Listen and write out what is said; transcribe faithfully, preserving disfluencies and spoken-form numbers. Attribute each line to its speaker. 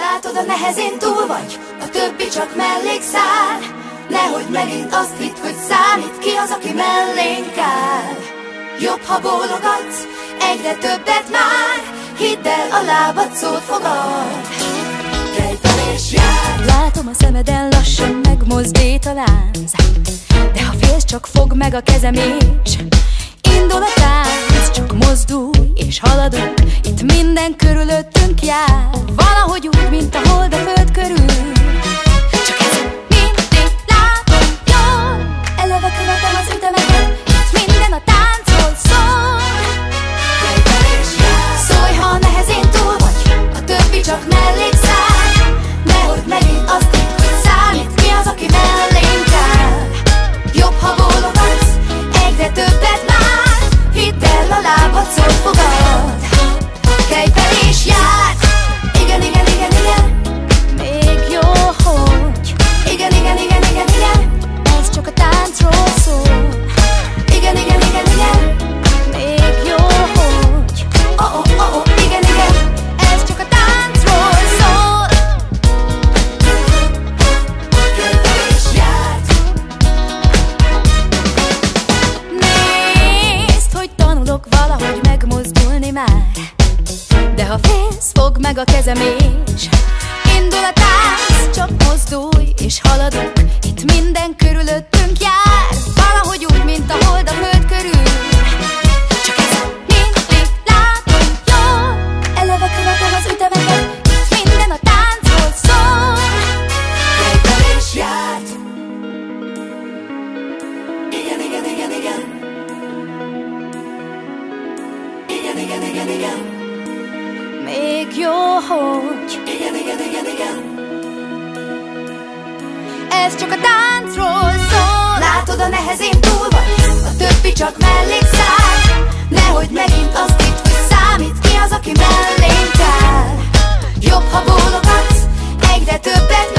Speaker 1: Látod, a nehezén túl vagy, a többi csak mellékszál. Nehogy megint azt hidd, hogy számít, ki az, aki mellénk áll. Jobb, ha bólogatsz, egyre többet már. Hidd el, a lábad szót fogad. Kelj fel és járd.
Speaker 2: Látom a szemeden, lassan megmozdít a lánc, de ha félsz, csak fogd meg a kezem és indul a tánc. Csak mozdulj és haladunk, itt minden körülöttünk jár. Valahogy úgy, mint a hold a föld körül. Csak ez mindig látom jól. Eleve követem az ütemeket, itt minden a táncról szól.
Speaker 1: Kelj fel és járd. Szólj, ha a nehezén túl vagy, a többi csak mellékszál. Nehogy megint azt hidd, hogy számít, ki az, aki mellénk áll. Jobb, ha bólogatsz, egyre többet már. Hidd el, a lábad szót fogad. Kelj fel és járd. Igen, igen, igen, igen.
Speaker 2: Még jó, hogy
Speaker 1: Igen, igen, igen, igen, igen.
Speaker 2: ez csak a táncról szól.
Speaker 1: Igen, igen, igen, igen.
Speaker 2: Még jó, hogy
Speaker 1: Oh, oh, oh, oh, igen, igen.
Speaker 2: ez csak a táncról szól.
Speaker 1: Kelj fel és járd.
Speaker 2: Nézd, hogy tanulok valahogy megmozdulni már, de ha félsz, fogd meg a kezem és indul a tánc. Csak mozdulj és haladunk, itt minden körülöttünk jár. Valahogy úgy, mint a hold a föld körül. Csak ez mindig látom jól. Eleve követem az ütemeket, itt minden a táncról szól.
Speaker 1: Kelj fel és járd. Igen, igen, igen, igen. Igen, igen, igen, igen.
Speaker 2: Még jó, hogy
Speaker 1: Igen, igen, igen, igen.
Speaker 2: ez csak a táncról szól.
Speaker 1: Látod, a nehezén túl vagy, a többi csak mellékszál. Nehogy megint azt hidd, hogy számít, ki az, aki mellénk áll. Jobb, ha bólogatsz, egyre többet